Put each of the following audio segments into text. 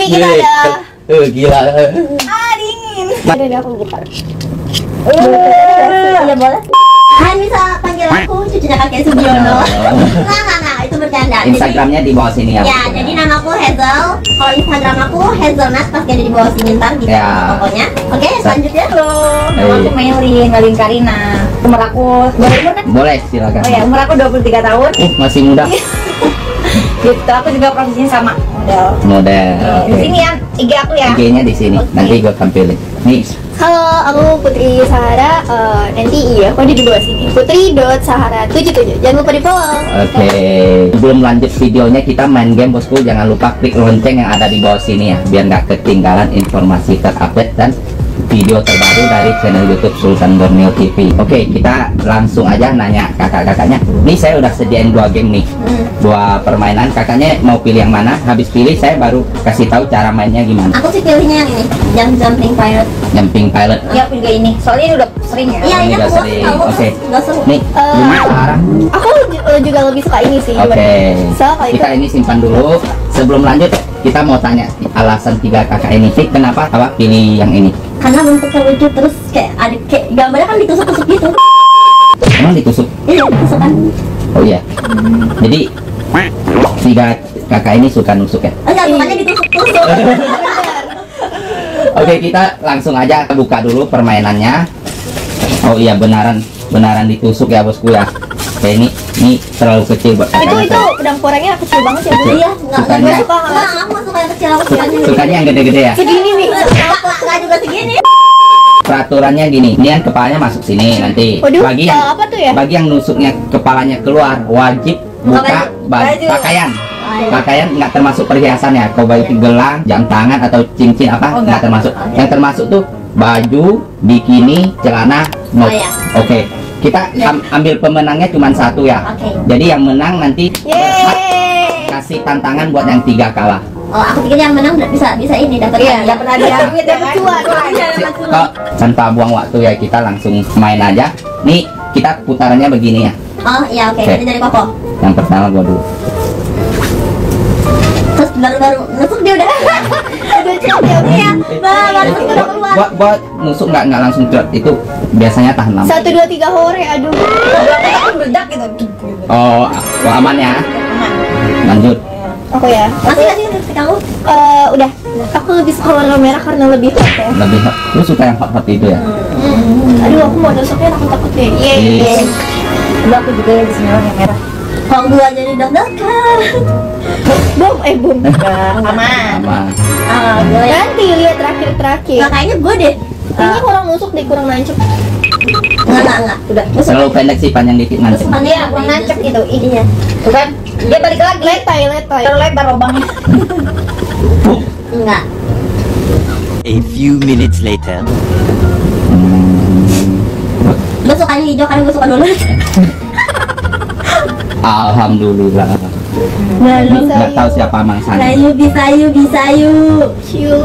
kita ada. Gila. Dingin. Udah aku buka. Ya boleh. Kan bisa panggil aku cucunya kakek Sugiono. Nah, itu bercanda. Instagramnya di bawah sini ya. Ya, jadi namaku Hazel. Kalau Instagram aku Hazelnut, pasti ada di bawah sini ntar gitu Ya. pokoknya. Oke, selanjutnya. Halo, nama aku Melin Karina. Umur aku, boleh umur kan? Boleh, silakan. Oh ya, umur aku 23 tahun. Masih muda. Gitu, aku juga profesinya sama model. Model. Di sini ya, IG aku ya. IG-nya di sini. Nanti gue tampilin. Nih. Halo, aku Putri Sahara. Nanti iya, kok di bawah sini. Putri.sahara77. Jangan lupa di follow. Oke. Sebelum lanjut videonya, kita main game bosku. Jangan lupa klik lonceng yang ada di bawah sini ya, biar nggak ketinggalan informasi terupdate dan video terbaru dari channel YouTube Sultan Borneo TV. Oke, kita langsung aja nanya kakak-kakaknya. Nih saya udah sediain 2 game nih, 2 permainan. Kakaknya mau pilih yang mana? Habis pilih saya baru kasih tahu cara mainnya gimana. Aku sih pilihnya yang ini, Jumping Pirate. Jumping Pilot. Ya, aku juga ini. Soalnya ini udah sering ya. Iya, ini udah aku sering. tahu. Oke. Nggak seru. Nih, gimana Sarah? Aku juga lebih suka ini sih. Oke. So, kalau itu Kita ini simpan dulu. Sebelum lanjut, kita mau tanya alasan 3 kakak ini sih kenapa apa pilih yang ini? Karena bentuknya lucu, terus kayak gambarnya kan ditusuk-tusuk gitu. Emang ditusuk? Iya, tusukan. Oh iya. Jadi 3 kakak ini suka nusuk ya? Enggak, bukannya ditusuk-tusuk. Oke, kita langsung aja buka dulu permainannya. Oh iya, benaran ditusuk ya bosku ya. Oke, ini terlalu kecil buat kakaknya. itu pedang korengnya kecil banget ya, Bu. Kecil. Iya, enggak Sukanya, suka. Aku nggak suka yang kecil, aku suka yang sukanya yang gede-gede ya. Segini nih. Enggak juga segini. Peraturannya gini, ini kan kepalanya masuk sini nanti. Waduh, Bagi yang apa tuh ya? bagi yang nusuknya kepalanya keluar wajib buka baju. pakaian. Pakaian nggak termasuk perhiasan ya. Kau baju gelang, jam tangan atau cincin apa Oh, nggak nggak. termasuk. Yang termasuk tuh baju, bikini, celana, Oh, iya. Oke. Kita ambil pemenangnya cuma 1 ya. Oke. Jadi yang menang nanti Yeay. kasih tantangan buat yang 3 kalah. Oh, aku pikir yang menang bisa ini dapat Iya, dapat hadiah. Dapat cuan. Kok tanpa buang waktu ya kita langsung main aja. Nih kita putarannya begini ya. Oh, iya oke. Oke. Ini dari Koko. Yang pertama gua dulu. Terus baru nusuk dia udah. Udah cukup ya. Iya. Baru nusuk udah keluar. Buat nusuk nggak langsung cepat itu biasanya tahan lama. 1, 2, 3 hore. Aduh. Aku meledak gitu. Oh aman ya. Lanjut. Aku ya. Masih lipstick kamu? Udah. Aku lebih suka warna merah karena lebih hot ya. Lebih lu suka yang hot itu ya. Aduh, aku mau nusuknya takut deh. Yes. Udah aku juga di sini yang merah. Kalau gua jadi deg-degan. Bom. Aman. Aman. Ah, gue ya. Nanti lihat terakhir. Nggak, kayaknya gue deh. Kayaknya kurang nusuk deh, kurang nancep. Enggak. Udah. Terlalu pendek sih, panjang dikit nanti. Iya, kurang nancep gitu. Iya. Tuh kan? Dia balik lagi. Letai. Terlalu lebar lubangnya. Enggak. A few minutes later. Gue sukanya hijau karena gue suka dulu. Alhamdulillah. Nggak tahu siapa mangsanya. Bisa yuk. Ciu.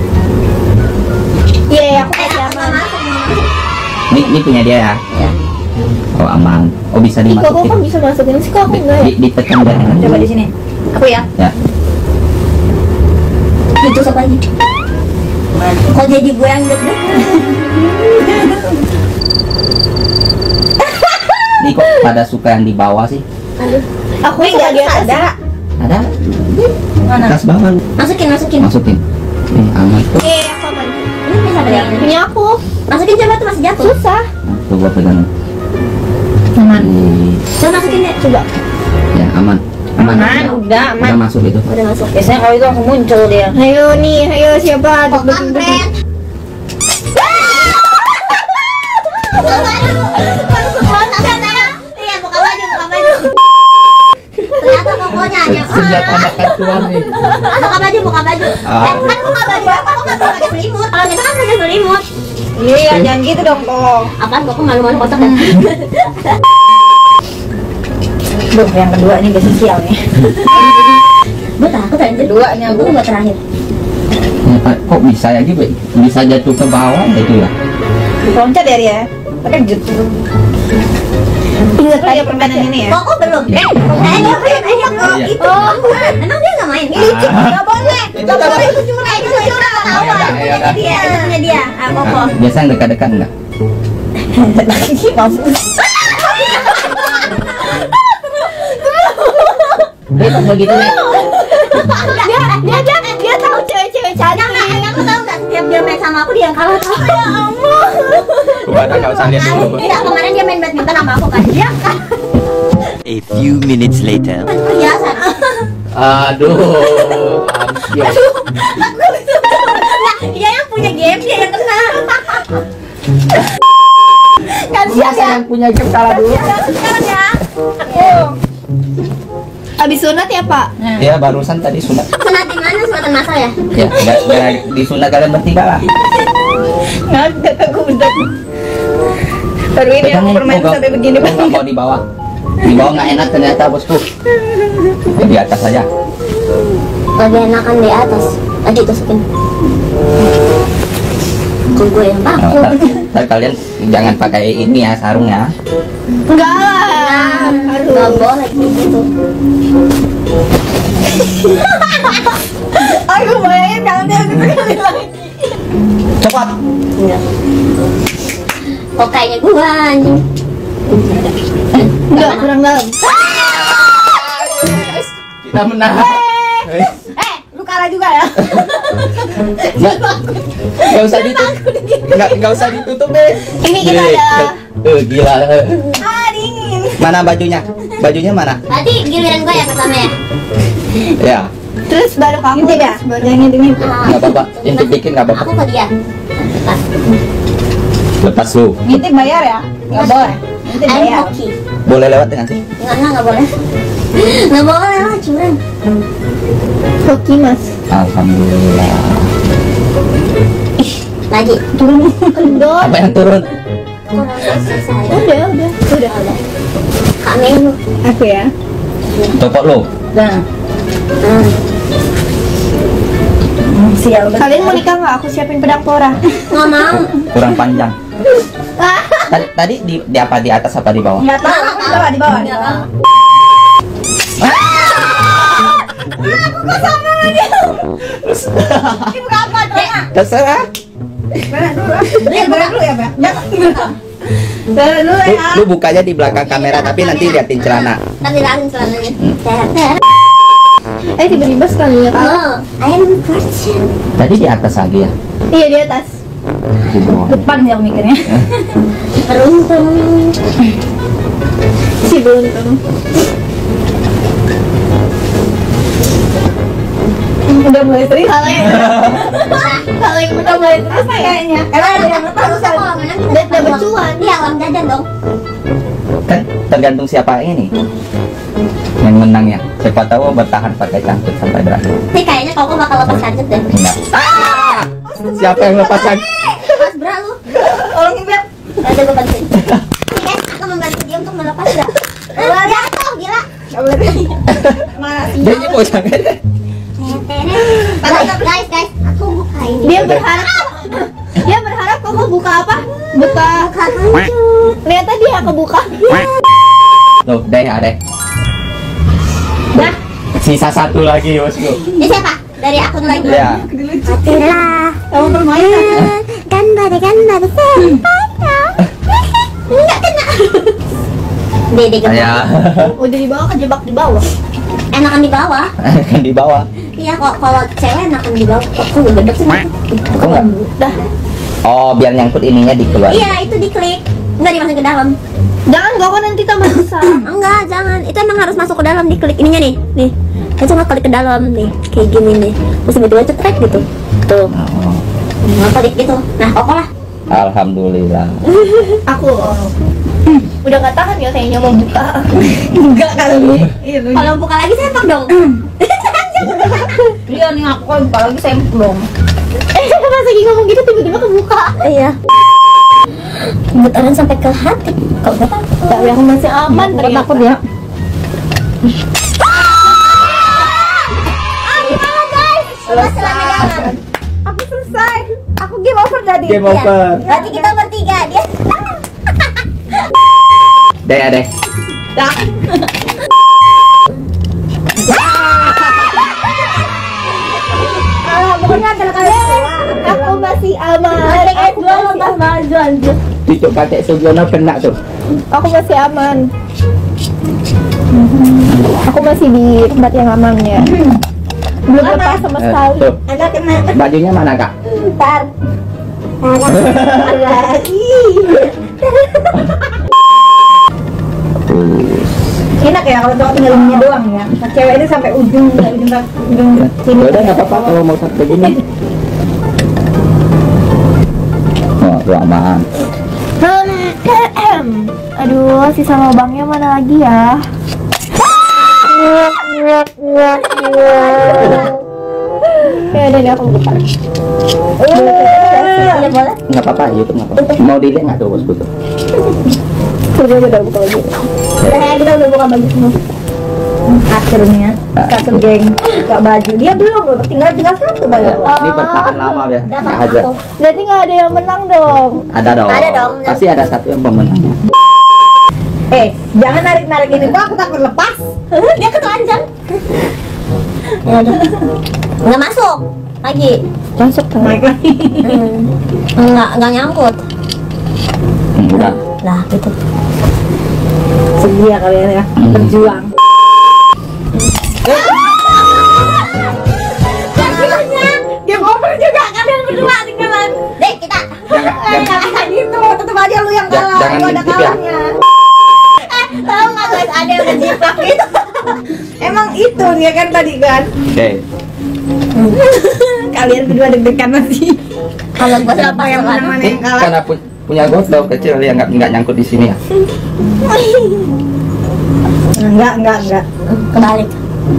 Iya, aku kasih aman. Ini punya dia ya. Iya. Oh aman. Oh bisa Ih, kok kan dimasukin. bisa masukin sih, kok aku enggak ya? Ditekan dan enak. Coba di sini. Aku ya. Ya. Ditusuk lagi. Kok jadi gue yang deg-degan? Ini kok pada suka yang di bawah sih? Aduh. Aku suka di atas. Ada? Mana? Atas bawah. Masukin. Masukin. Aman. Iya, aku aman. Ini bisa pegang. Punya aku. Masukin coba tuh masih jatuh. Susah. Tuh gua pegang. Aman. Coba masukin deh. Coba. Ya aman. Aman. Udah aman. Udah masuk itu. Udah masuk. Biasanya kalau itu langsung muncul dia. Ayo siapa? Kok kampret? Iya, buka baju. Ternyata pokoknya hanya Senjata makan tuan nih. buka baju. Kan buka baju apa? Kok nggak pakai selimut? Kalau kita kan pakai selimut. Iya, jangan gitu dong, tolong. Apaan? Kok malu-malu kotak kan? Duh, yang kedua ini udah sial nih. Gue takut aja. Kedua ini aku. Gue nggak terakhir. Kok bisa ya gitu? Bisa jatuh ke bawah itu ya? Loncat ya dia. Pakai jut. Ingat ya permainan ini ya. Koko belum. Dia main. Iya. Itu. Emang dia nggak main? Ini nggak boleh. Nggak boleh itu curang. Itu curang ketahuan. Ya udah. Dia, itu punya dia. Ah, Koko. Biasa yang dekat-dekat enggak? Itu begitu nih. Dia tahu cewek-cewek cantik. Aku tahu nggak setiap dia main sama aku dia yang kalah. Ya Allah. Udah enggak usah lihat dulu. Tidak, kemarin dia main badminton sama aku kan. Dia kan A few minutes later. perhiasan. Aduh, amsyong. Nah, dia yang punya game, dia yang kena. Kan Biasa yang punya game kalah dulu. Sekarang ya. Abis sunat ya Pak? Ya barusan tadi sunat. Sunat di mana? Sunatan masal ya? Ya, enggak di sunat kalian bertiga lah. Nggak aku bentar. Baru ini aku permain sampai begini. Kok nggak mau di bawah? Di bawah nggak enak ternyata bosku. Ya, di atas saja. Lebih enakan di atas. Tadi tusukin. Kok gue yang Nah, baku? ntar kalian jangan pakai ini ya sarungnya. Enggak lah. Gak boleh kayak gitu. Aku bayangin tangannya sekali lagi. Cepat. Enggak. Kok kayaknya gue anjing. Enggak, kurang dalam. Kita menang. Lu kalah juga ya? Nggak usah ditutup. Nggak usah ditutup deh. Ini kita ada. Gila. Ah, dingin. Mana bajunya? Bajunya mana? Berarti giliran gue ya pertama ya? Ya. Terus baru kamu. Ngintip ya? Baru Jangan ngintip. Nggak apa-apa. Intip dikit nggak apa-apa. Aku ke dia. Lepas lu. Ngintip bayar ya? Nggak boleh. Ngintip I'm bayar. hoki. Boleh lewat dengan sih? Nggak boleh. Nggak boleh lah, curang. hoki mas. Alhamdulillah. Lagi. Kendor. Apa yang turun? Kurang selesai. Udah. Kak Melu. Aku ya. Copot lu. Nah. Sial. Kalian mau nikah nggak? Aku siapin pedang pora. Nggak mau. Kurang panjang. Tadi di apa, di atas apa di bawah? Nggak tahu. Di bawah, di bawah. Nggak tahu. Ini bukan apa, Dona? Terserah. Berat dulu ya, Mbak. Berat dulu ya. Lu bukanya di belakang kamera tapi nanti liatin celana. Nanti langsung celananya. Ter. Tiba-tiba sekali ya kak. Oh, I am virgin. Tadi di atas lagi ya? Iya di atas. Di bawah. Depan sih aku mikirnya. Beruntung. Si beruntung. Udah mulai serius. Kalau yang Udah mulai serius kayaknya. Karena ada yang lepas Harusnya kalau menang kita Dan dapat cuan. Iya, uang jajan dong. Kan tergantung siapa ini yang menangnya. Siapa tahu bertahan pakai cangcut sampai berakhir. Tapi kayaknya kau bakal lepas kancut deh. Enggak. Siapa yang lepaskan? Lepas bra lu. Tolong Ibu. Ada gue bantuin. Oke guys, aku membantu dia untuk melepas bra. Jatuh, gila. Mana sih? Dia ini mau jangan. Guys, aku buka ini. Dia berharap kamu buka apa? Buka. Buka kancut. Ternyata dia kebuka. Loh, deh. Dah. Sisa satu lagi, bosku. Ini siapa? Dari akun lagi. Ya. Hatilah. Kamu bermain. Gambar sempatnya. Enggak kena. Dede gemuk. Ya. Udah di bawah kejebak di bawah. Enakan di bawah. Kan di bawah. Iya, kalau cewek enakan di bawah. Kok gue gedek sih? Kok enggak? Dah. Oh, biar nyangkut ininya dikeluarin. Iya, itu diklik. Enggak dimasukin ke dalam. Jangan gak kok nanti tambah susah. Enggak, jangan. Itu emang harus masuk ke dalam, diklik ininya nih. Nih. Itu nggak klik ke dalam nih, kayak gini nih. Terus tiba-tiba cetrek gitu. Tuh. Oh, Nggak klik gitu. Nah, kok lah. Alhamdulillah. Aku udah gak tahan ya kayaknya mau buka. Enggak kali. Iya, lu. Kalau buka lagi sempak dong. Iya nih aku kalau buka lagi semplung. Pas lagi ngomong gitu tiba-tiba kebuka. Iya. Getaran sampai ke hati. Kok gak tahu? Tapi aku masih aman Bukan ternyata. takut ya. Selama Aku selesai. Aku game over tadi. Game over. Berarti kita bertiga dia. Deh. Dah. Pokoknya antara kalian Aku masih aman. aku lepas baju anjir. Cucuk kakek Sugiono kena tuh. Aku masih aman. Aku masih di tempat yang aman ya. Belum lepas sama sekali. Tuh, Agak kena. bajunya mana kak? Ntar. Enak ya kalau cowok tinggal ininya doang ya. Nah, cewek ini sampai ujung sini. Udah nggak apa-apa kalau mau satu begini. Oh, ruangan. Aduh, sisa lubangnya mana lagi ya? Ya udah deh, aku buka. Boleh boleh. Nggak apa-apa, YouTube nggak apa-apa. Mau dilihat nggak tuh bosku tuh? Udah buka lagi. Kita udah buka baju semua. Akhirnya satu geng buka baju. Dia belum loh, tinggal satu baju. Ini bertahan lama ya. Nggak ada. Berarti nggak ada yang menang dong. Ada dong. Ada dong. Pasti ada satu yang pemenangnya. Jangan narik ini kok, aku takut lepas. Dia ketelanjang. Ya udah. Nggak masuk lagi. Masuk kan? Naik lagi. Nggak nyangkut. Udah. Lah gitu. Sedia kalian ya, berjuang. Game over juga kalian berdua tinggalan. Dek kita. Nggak bisa gitu, tetep aja lu yang kalah. Jangan Lu ada ngintip ya. kalahnya. Tahu nggak guys ada yang kejiplak gitu. Emang itu dia kan tadi kan. Oke. Kalian berdua deg-degan masih. Kalau gua Siapa yang menang mana Ini yang kalah? karena punya godok kecil yang nggak nyangkut di sini ya. Enggak. kebalik.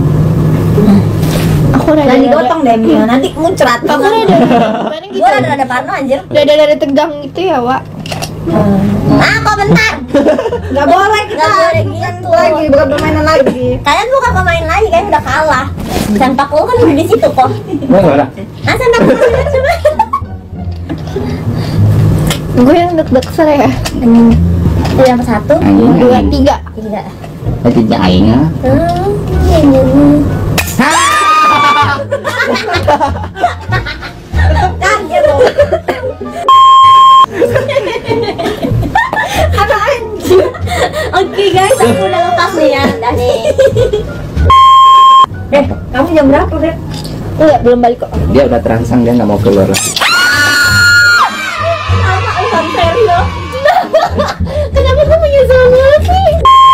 Aku udah Nanti digotong deh, Mia. Nanti muncrat. Aku udah gimana gitu? Gua rada parno anjir. Udah tegang gitu ya, Wak. Kok bentar. Nggak boleh kita. Nggak boleh Bukan gitu. lagi, bukan permainan lagi. Kalian bukan pemain lagi, kalian udah kalah. Sempak lu kan udah di situ kok. Mana? Nah, sempak lu coba. Gue yang deg-deg ya. Itu yang satu, Anjing. 2, 3. tiga. Tidak aingnya. Kaget loh. Ada anjir. Oke guys, aku udah lepas nih ya. Udah nih. Kamu jam berapa, Dek? Enggak, belum balik kok. Dia udah terangsang, dia nggak mau keluar lagi. Kenapa gue menyesal banget sih?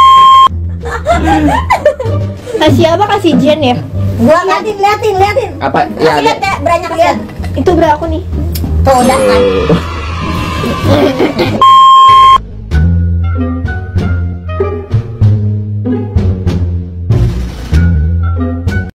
Kasih apa? Kasih Jen ya? Gua liatin. Apa? Ya, Lihat deh, banyak lihat. Itu bra aku nih. Tuh udah kan.